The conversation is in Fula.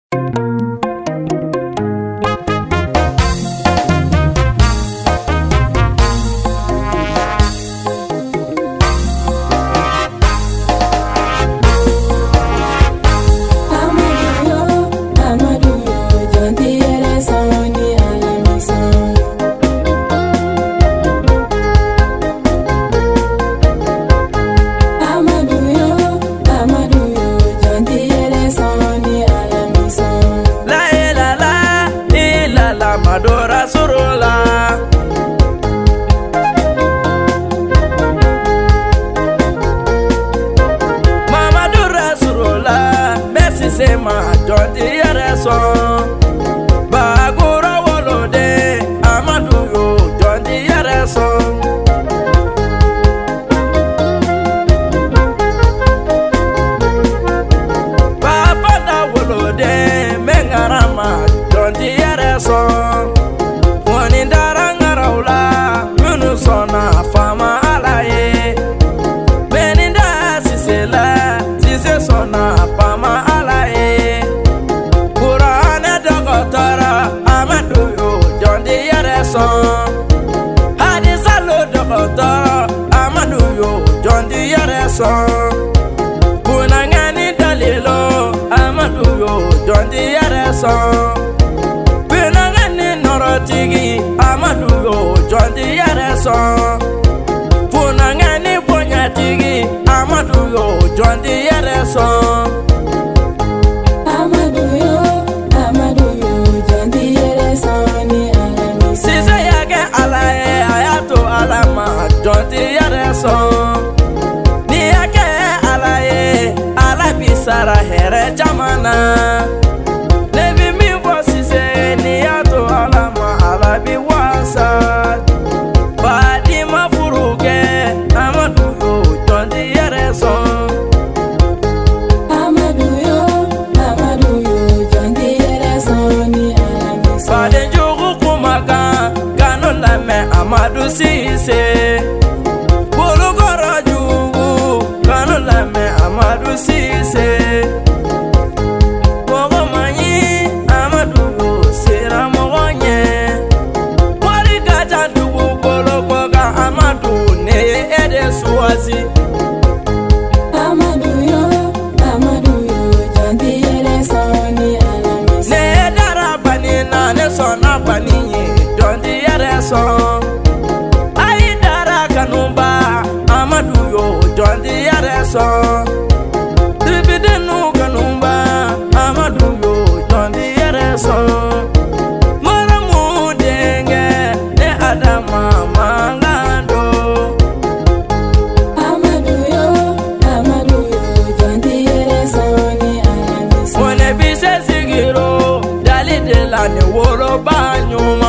Adora Sorola Mama Dora Sorola Bessi Sema Jonti Yareson Bagura Wolode Amadou yo Jonti Yareson Bafada Wolode Mengarama Jonti Yareson Fama alaye Beninda sisela sise sona fama alaye Kurana dokotara Amadou yo Jonti Yareson Hadisa lo dokotara Amadou yo Jonti Yareson Bunangani dalilo Amadou yo Jonti Yareson Bunangani norotigi Amadou yo Jonti Yareson Funangani Bonyatigi Amadou yo Jonti Yareson Amadou yo Jonti Yareson ni alami Sisa yake alaye ayato alama Jonti Yareson Ni yake alaye alabisara here jamana Levi mi vosise ni yato alama alabi wasa Badima furuge Amadou yo Jonti Yareson Amadou yo Jonti Yareson ni alami Baden jogu kumaka Kano lame Amadou Cissé Bologoro jugu Kano lame Amadou Cissé Mogo manyi Amadou yo sera mogo nye Wari kaja dugu Bologoga Amadou ne ede suwazi Amadou yo Jonti Yareson ni alami Ne dara bani na ne sona bani ye Jonti Yareson Ai dara kanumba Amadou yo Jonti Yareson Tribidenu kanumba Amadou yo Jonti Yareson Moramu denge ne adama mangando Amadou yo Jonti Yareson ni alami Mone bise sigiro Dali de la ne woro banyum